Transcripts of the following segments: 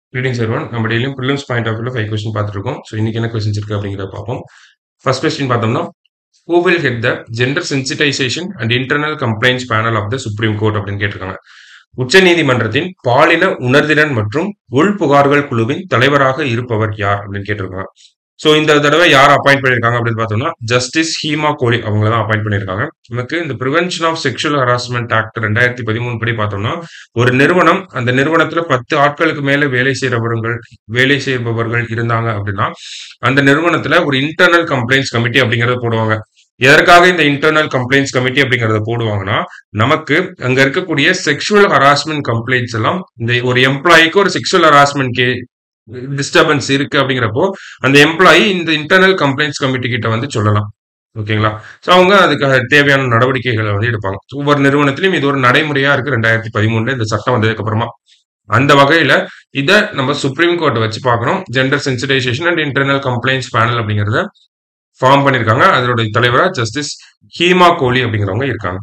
Greetings everyone. நம்ம டெய்லியும் prelims point of வியூல 5 கொஸ்டின் பார்த்துட்டு இருக்கோம். ஸோ இன்னைக்கு என்ன கொஸ்டின்ஸ் இருக்கு அப்படிங்கிறத பார்ப்போம். ஃபர்ஸ்ட் கொஸ்டின் பார்த்தோம்னா who will head the gender sensitization and internal complaints panel of the Supreme Court அப்படின்னு கேட்டிருக்காங்க. உச்ச நீதிமன்றத்தின் பாலின உணர்திறன் மற்றும் உள் புகார்கள் குழுவின் தலைவராக இருப்பவர் யார் அப்படின்னு கேட்டிருக்காங்க. ஸோ இந்த தடவை யார் அப்பாயிண்ட் பண்ணியிருக்காங்க அப்படின்னு பார்த்தோம்னா ஜஸ்டிஸ் ஹீமா கோலி அவங்கள தான் அப்பாயிண்ட் பண்ணியிருக்காங்க. நமக்கு இந்த prevention of sexual harassment act 2013 படி பார்த்தோம்னா ஒரு நிறுவனம் அந்த நிறுவனத்துல 10 ஆட்களுக்கு மேல வேலை செய்பவர்கள் இருந்தாங்க அப்படின்னா அந்த நிறுவனத்துல ஒரு இன்டர்னல் கம்ப்ளைண்ட்ஸ் கமிட்டி அப்படிங்கறத போடுவாங்க. எதற்காக இந்த இன்டர்னல் கம்ப்ளைண்ட்ஸ் கமிட்டி அப்படிங்கறத போடுவாங்கன்னா நமக்கு அங்க இருக்கக்கூடிய செக்ஷுவல் ஹராஸ்மெண்ட் கம்ப்ளைண்ட்ஸ் எல்லாம் இந்த ஒரு எம்ப்ளாய்க்கு ஒரு செக்ஷுவல் ஹராஸ்மெண்ட் டிஸ்டர்பன்ஸ் இருக்கு அப்படிங்கிறப்போ அந்த எம்ப்ளாயி இந்த இன்டர்னல் கம்ப்ளைண்ட்ஸ் கமிட்டி கிட்ட வந்து சொல்லலாம். ஓகேங்களா? ஸோ அவங்க அதுக்கு தேவையான நடவடிக்கைகளை வந்து எடுப்பாங்க. ஒவ்வொரு நிறுவனத்திலும் இது ஒரு நடைமுறையா இருக்கு 2013 இந்த சட்டம் வந்ததுக்கு அப்புறமா. அந்த வகையில இதை நம்ம சுப்ரீம் கோர்ட்டை வச்சு பார்க்கணும். Gender sensitization and internal complaints panel அப்படிங்கறத ஃபார்ம் பண்ணிருக்காங்க. அதனுடைய தலைவரா ஜஸ்டிஸ் ஹீமா கோலி அப்படிங்கிறவங்க இருக்காங்க.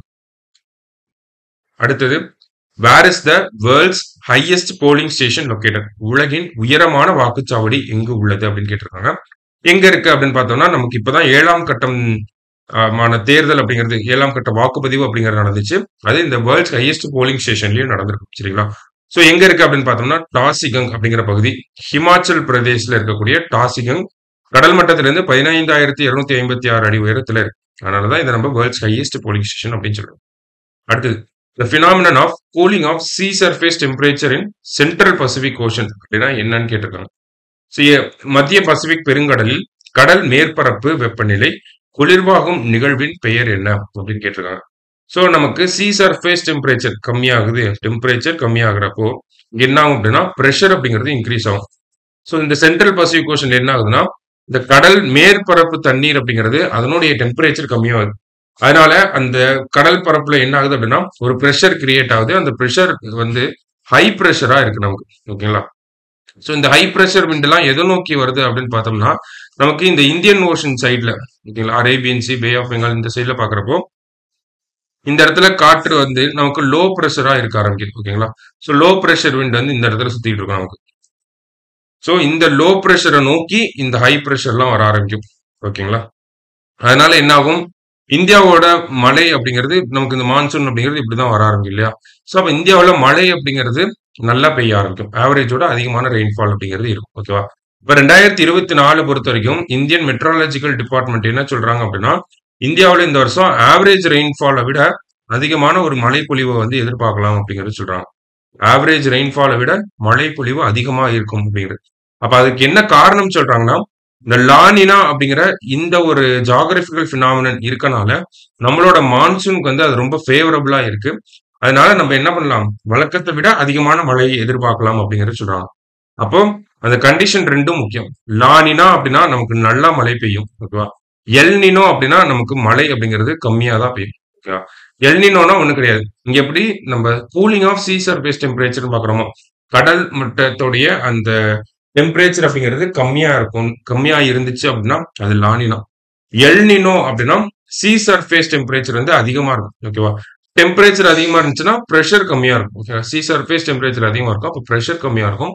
அடுத்தது where is the world's highest polling station located? உலகின் உயரமான வாக்குச்சாவடி எங்கு உள்ளது அப்படின்னு கேட்டிருக்காங்க. எங்க இருக்கு அப்படின்னு பார்த்தோம்னா நமக்கு இப்பதான் 7ஆம் கட்டம் தேர்தல் அப்படிங்கிறது 7ஆம் கட்ட வாக்குப்பதிவு அப்படிங்கிறது நடந்துச்சு. அது இந்த வேர்ல்ட்ஸ் ஹையஸ்ட் போலிங் ஸ்டேஷன்லயும் நடந்திருக்கு. சரிங்களா? சோ எங்க இருக்கு அப்படின்னு பார்த்தோம்னா டாசிகங் அப்படிங்கிற பகுதி ஹிமாச்சல் பிரதேஷ்ல இருக்கக்கூடிய டாசிகங் கடல் மட்டத்திலிருந்து 15,256 அடி உயரத்துல இருக்கு. அதனாலதான் இதை நம்ம வேர்ல்ட்ஸ் ஹையஸ்ட் போலிங் ஸ்டேஷன் அப்படின்னு சொல்றோம். அடுத்தது the phenomenon of cooling of sea surface temperature in central Pacific Ocean அப்படின்னா என்னன்னு கேட்டிருக்காங்க. மத்திய பசிபிக் பெருங்கடலில் கடல் மேற்பரப்பு வெப்பநிலை குளிர்வாகும் நிகழ்வின் பெயர் என்ன அப்படின்னு கேட்டிருக்காங்க. சோ நமக்கு சி சர்ஃபேஸ் டெம்பரேச்சர் கம்மியாகுது, டெம்பரேச்சர் கம்மியாகிறப்போ என்ன ஆகும் அப்படின்னா பிரஷர் அப்படிங்கிறது இன்க்ரீஸ் ஆகும். ஸோ இந்த சென்ட்ரல் பசிபிக் ஓஷன்ல என்ன ஆகுதுன்னா இந்த கடல் மேற்பரப்பு தண்ணீர் அப்படிங்கிறது அதனுடைய டெம்பரேச்சர் கம்மியாகுது. அதனால அந்த கடல் பரப்புல என்ன ஆகுது அப்படின்னா ஒரு பிரஷர் கிரியேட் ஆகுது. அந்த பிரஷர் வந்து ஹை பிரஷரா இருக்கு நமக்கு. ஓகேங்களா? சோ இந்த ஹை பிரஷர் விண்ட் எல்லாம் எதை நோக்கி வருது அப்படின்னு பார்த்தோம்னா நமக்கு இந்த இந்தியன் ஓஷன் சைட்ல ஓகேங்களா Arabian sea, bay of Bengal இந்த சைட்ல பாக்குறப்போ இந்த இடத்துல காற்று வந்து நமக்கு லோ பிரஷரா இருக்க ஆரம்பிக்குது. ஓகேங்களா? சோ லோ பிரஷர் விண்ட் வந்து இந்த இடத்துல சுத்திட்டு இருக்கும் நமக்கு. சோ இந்த லோ பிரஷரை நோக்கி இந்த ஹை பிரஷர்லாம் வர ஆரம்பிக்கும். ஓகேங்களா? அதனால என்ன ஆகும், இந்தியாவோட மழை அப்படிங்கிறது நமக்கு இந்த மான்சூன் அப்படிங்கிறது இப்படிதான் வர ஆரம்பிக்கும் இல்லையா? சோ அப்ப இந்தியாவில மழை அப்படிங்கிறது நல்லா பெய்ய ஆரம்பிக்கும். ஆவரேஜோட அதிகமான ரெயின்ஃபால் அப்படிங்கிறது இருக்கும். ஓகேவா? இப்ப 2024 பொறுத்த வரைக்கும் இந்தியன் மெட்ரோலாஜிக்கல் டிபார்ட்மெண்ட் என்ன சொல்றாங்க அப்படின்னா இந்தியாவில இந்த வருஷம் ஆவரேஜ் ரெயின்ஃபாலை விட அதிகமான ஒரு மழை பொழிவை வந்து எதிர்பார்க்கலாம் அப்படிங்கிறது சொல்றாங்க. ஆவரேஜ் ரெயின்ஃபாலை விட மழை பொழிவு அதிகமா இருக்கும் அப்படிங்கிறது. அப்ப அதுக்கு என்ன காரணம் சொல்றாங்கன்னா இந்த லானினா அப்படிங்கிற இந்த ஒரு ஜியோகிராபிக்கல் பினாமினன் இருக்கனால நம்மளோட மான்சூனுக்கு வந்து அது ரொம்ப ஃபேவரபிளா இருக்கு. அதனால நம்ம என்ன பண்ணலாம், வழக்கத்தை விட அதிகமான மழையை எதிர்பார்க்கலாம் அப்படிங்கறத சொல்றாங்க. அப்போ அந்த கண்டிஷன் ரெண்டும் முக்கியம். லானினா அப்படின்னா நமக்கு நல்லா மழை பெய்யும். ஓகேவா? எல்னினோ அப்படின்னா நமக்கு மழை அப்படிங்கிறது கம்மியா தான் பெய்யும். ஓகேவா? எல்னினோனா ஒண்ணு கிடையாது. இங்க எப்படி நம்ம cooling of sea surface temperature பாக்குறோமோ கடல் மட்டத்துடைய அந்த டெம்பரேச்சர் அப்படிங்கிறது கம்மியா இருந்துச்சு அப்படின்னா அது லானினா. எல்னினோ அப்படின்னா சி சர்ஃபேஸ் டெம்பரேச்சர் வந்து அதிகமா இருக்கும். ஓகேவா? டெம்பரேச்சர் அதிகமா இருந்துச்சுன்னா பிரஷர் கம்மியா இருக்கும். ஓகேவா? சி சர்ஃபேஸ் டெம்பரேச்சர் அதிகமா இருக்கும், அப்போ பிரஷர் கம்மியா இருக்கும்.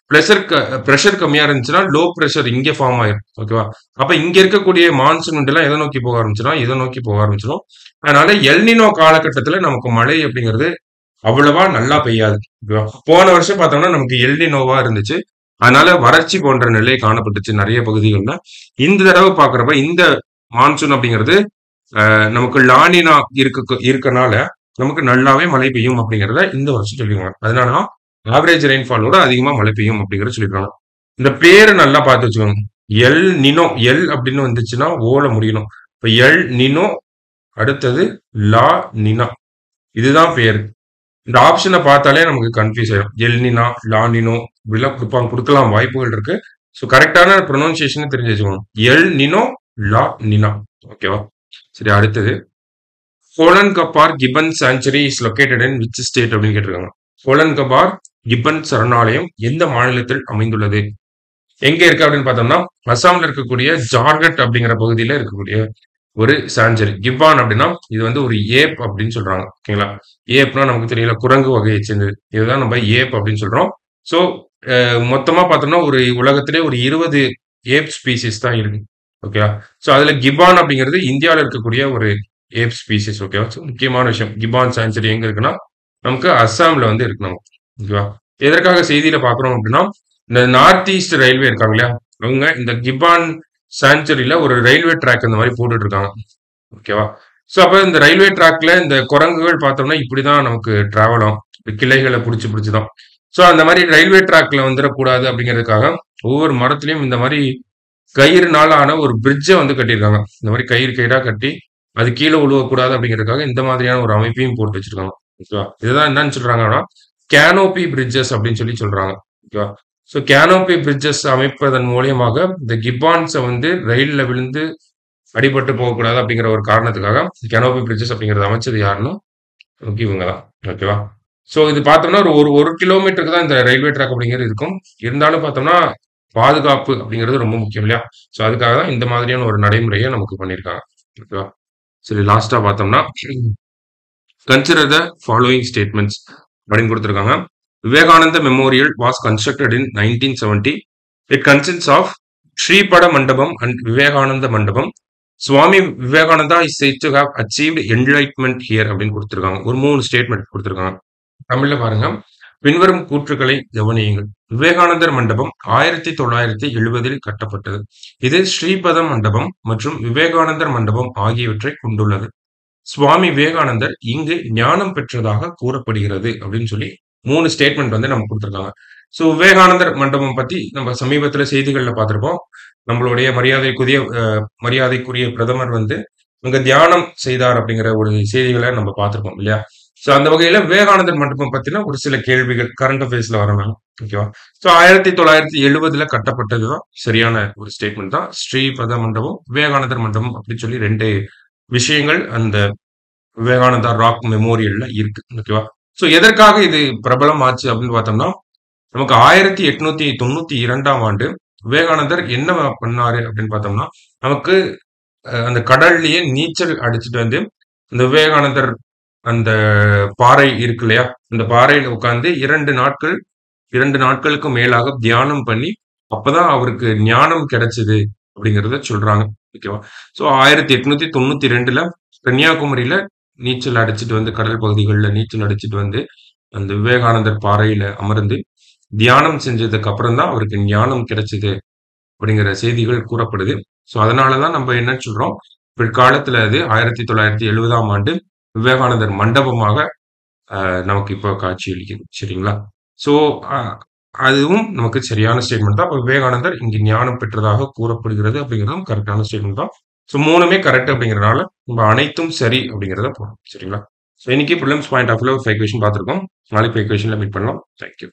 பிரஷர் கம்மியா இருந்துச்சுன்னா லோ பிரஷர் இங்க ஃபார்ம் ஆயிரும். ஓகேவா? அப்ப இங்க இருக்கக்கூடிய மான்சூன் எல்லாம் எதை நோக்கி போக ஆரம்பிச்சிடும், இதை நோக்கி போக ஆரம்பிச்சிடும். அதனால எல்னினோ காலகட்டத்துல நமக்கு மழை அப்படிங்கிறது அவ்வளவா நல்லா பெய்யாது. ஓகேவா? போன வருஷம் பார்த்தோம்னா நமக்கு எல்னினோவா இருந்துச்சு. அதனால வறட்சி போன்ற நிலை காணப்பட்டுச்சு நிறைய பகுதிகள்ல. இந்த தடவை பாக்குறப்ப இந்த மான்சூன் அப்படிங்கிறது நமக்கு லானினா இருக்கனால நமக்கு நல்லாவே மழை பெய்யும் அப்படிங்கிறத இந்த வருஷம் சொல்லிருக்காங்க. அதனால ஆவரேஜ் ரெயின்ஃபாலோட அதிகமா மழை பெய்யும் அப்படிங்கறத சொல்லிருக்காங்க. இந்த பேரை நல்லா பார்த்து வச்சுக்கோங்க. எல் நினோ, எல் அப்படின்னு வந்துச்சுன்னா ஓல முடியணும். இப்ப எல் நினோ அடுத்தது லா நினா, இதுதான் பேரு. இந்த ஆப்ஷனை பார்த்தாலே நமக்கு கன்ஃபியூஸ் ஆயிடும். எல்னினா, லானினோ இப்படிலாம் கொடுக்கலாம் வாய்ப்புகள் இருக்கு. ஸோ கரெக்டான ப்ரொனவுன்சியேஷன் தெரிஞ்சு வச்சுக்கணும். El nino, la nina. ஓகேவா? சரி, அடுத்தது கோலன் கபார் gibbon sanctuary is located in which state அப்படின்னு கேட்டிருக்காங்க. கோலன் கபார் கிப்பன் சரணாலயம் எந்த மாநிலத்தில் அமைந்துள்ளது? எங்க இருக்கு அப்படின்னு பார்த்தோம்னா அசாம்ல இருக்கக்கூடிய ஜார்கட் அப்படிங்கிற பகுதியில இருக்கக்கூடிய ஒரு சாஞ்சரி. கிப்பான் அப்படின்னா இது வந்து ஒரு ஏப் அப்படின்னு சொல்றாங்க. ஓகேங்களா? ஏப்னா நமக்கு தெரியல, குரங்கு வகையை சேர்ந்தது. இதுதான் நம்ம ஏப் அப்படின்னு சொல்றோம். சோ மொத்தமா பார்த்தோம்னா, ஒரு உலகத்திலே ஒரு 20 ஏப் ஸ்பீசிஸ் தான் இருக்கு. ஓகேவா? ஸோ அதுல கிபான் அப்படிங்கிறது இந்தியால இருக்கக்கூடிய ஒரு ஏப் ஸ்பீசிஸ். ஓகேவா? ஸோ முக்கியமான விஷயம். கிபான் சாங்சுரி எங்க இருக்குன்னா, நமக்கு அஸ்ஸாம்ல வந்து இருக்கு நமக்கு. ஓகேவா? எதற்காக செய்தியில பார்க்குறோம் அப்படின்னா, இந்த நார்த் ஈஸ்ட் ரயில்வே இருக்காங்க இல்லையா? அவங்க இந்த கிபான் சாங்சுரில ஒரு ரயில்வே ட்ராக் இந்த மாரி போட்டுட்டு இருக்காங்க. ஓகேவா? ஸோ அப்ப இந்த ரயில்வே ட்ராக்ல இந்த குரங்குகள் பார்த்தோம்னா, இப்படிதான் நமக்கு டிராவல் ஆகும். கிளைகள புடிச்சு புடிச்சு தான். ஸோ அந்த மாரி ரயில்வே ட்ராக்ல வந்துறக்கூடாது அப்படிங்கிறதுக்காக, ஒவ்வொரு மரத்திலயும் இந்த மாரி கயிறுனால ஆன ஒரு பிரிட்ஜ வந்து கட்டியிருக்காங்க. இந்த மாரி கயிறு கயிறா கட்டி, அது கீழ விழுவக்கூடாது அப்படிங்கிறதுக்காக இந்த மாதிரியான ஒரு அமைப்பையும் போட்டு வச்சிருக்காங்க. ஓகேவா? இதுதான் என்னன்னு சொல்றாங்கன்னா, கேனோப்பி பிரிட்ஜஸ் அப்படின்னு சொல்லி சொல்றாங்க. ஓகேவா? ஸோ கேனோப்பி பிரிட்ஜஸ் அமைப்பதன் மூலியமாக இந்த கிப்பான்ஸ வந்து ரயில்ல விழுந்து அடிபட்டு போகக்கூடாது அப்படிங்கிற ஒரு காரணத்துக்காக கேனோபி பிரிட்ஜஸ் அப்படிங்கிறது அமைச்சது யாருன்னா நமக்கு இவங்க தான். ஓகேவா? ஸோ இது பார்த்தோம்னா ஒரு ஒரு ஒரு கிலோமீட்டருக்கு தான் இந்த ரயில்வே ட்ராக் அப்படிங்கிறது இருக்கும். இருந்தாலும் பார்த்தோம்னா பாதுகாப்பு அப்படிங்கிறது ரொம்ப முக்கியம் இல்லையா? ஸோ அதுக்காக தான் இந்த மாதிரியான ஒரு நடைமுறையை நமக்கு பண்ணியிருக்காங்க. ஓகேவா? சரி லாஸ்டா பார்த்தோம்னா கன்சிடர் த ஃபாலோயிங் ஸ்டேட்மெண்ட்ஸ் அப்படின்னு கொடுத்துருக்காங்க. Vivekananda memorial was constructed in 1970. It consists of Shripada Mandapam and Vivekananda Mandapam. Swami Vivekananda is said to have achieved enlightenment here அப்படின்னு கொடுத்திருக்காங்க. ஒரு 3 ஸ்டேட்மெண்ட் கொடுத்திருக்காங்க. தமிழ்ல பாருங்க. பின்வரும் கூற்றுக்களை கவனியுங்கள். விவேகானந்தர் மண்டபம் 1970 கட்டப்பட்டது. இது ஸ்ரீபத மண்டபம் மற்றும் விவேகானந்தர் மண்டபம் ஆகியவற்றை கொண்டுள்ளது. சுவாமி விவேகானந்தர் இங்கு ஞானம் பெற்றதாக கூறப்படுகிறது அப்படின்னு சொல்லி 3 ஸ்டேட்மெண்ட் வந்து நமக்கு கொடுத்திருக்காங்க. ஸோ விவேகானந்தர் மண்டபம் பத்தி நம்ம சமீபத்துல செய்திகள்ல பார்த்திருப்போம். நம்மளுடைய மரியாதைக்குரிய பிரதமர் வந்து அங்க தியானம் செய்தார் அப்படிங்கிற ஒரு செய்திகளை நம்ம பார்த்திருப்போம் இல்லையா? ஸோ அந்த வகையில விவேகானந்தர் மண்டபம் பத்தின ஒரு சில கேள்விகள் கரண்ட் அஃபேர்ஸ்ல வரலாம். ஓகேவா? ஸோ 1970 கட்டப்பட்டதுதான் சரியான ஒரு ஸ்டேட்மெண்ட் தான். ஸ்ரீபத மண்டபம், விவேகானந்தர் மண்டபம் அப்படின்னு சொல்லி 2 விஷயங்கள் அந்த விவேகானந்தா ராக் மெமோரியல்ல இருக்கு. ஓகேவா? ஸோ எதற்காக இது பிரபலம் ஆச்சு அப்படின்னு பார்த்தோம்னா, நமக்கு 1892ஆம் ஆண்டு விவேகானந்தர் என்ன பண்ணாரு அப்படின்னு பார்த்தோம்னா, நமக்கு அந்த கடல்லயே நீச்சல் அடிச்சுட்டு வந்து, இந்த விவேகானந்தர் அந்த பாறை இருக்கு இல்லையா? அந்த பாறையில உட்கார்ந்து 2 நாட்களுக்கு மேலாக தியானம் பண்ணி, அப்பதான் அவருக்கு ஞானம் கிடைச்சது அப்படிங்கிறத சொல்றாங்க. ஓகேவா? ஸோ 1892ல கன்னியாகுமரியில நீச்சல் அடிச்சுட்டு வந்து கடல் பகுதிகள்ல நீச்சல் அடிச்சுட்டு வந்து, அந்த விவேகானந்தர் பாறையில அமர்ந்து தியானம் செஞ்சதுக்கு அப்புறம் தான் அவருக்கு ஞானம் கிடைச்சது அப்படிங்கிற செய்திகள் கூறப்படுது. ஸோ அதனால தான் நம்ம என்ன சொல்றோம், பிற்காலத்துல அது 1970ஆம் ஆண்டு விவேகானந்தர் மண்டபமாக நமக்கு இப்போ காட்சியளிக்குது. சரிங்களா? ஸோ அ அதுவும் நமக்கு சரியான ஸ்டேட்மெண்ட் தான். அப்ப விவேகானந்தர் இங்கு ஞானம் பெற்றதாக கூறப்படுகிறது அப்படிங்கிறதும் கரெக்ட்டான ஸ்டேட்மெண்ட் தான். ஸோ 3மே கரெக்ட் அப்படிங்கிறனால, நம்ம அனைத்தும் சரி அப்படிங்கிறத போடணும். சரிங்களா? ஸோ இன்னைக்கு பிரிலிம்ஸ் பாயிண்ட் ஆஃப் வியூல 5 கொஸ்டின் பார்த்திருக்கோம். நாளைக்கு 5 கொஸ்டின்ல மீட் பண்ணலாம். Thank you.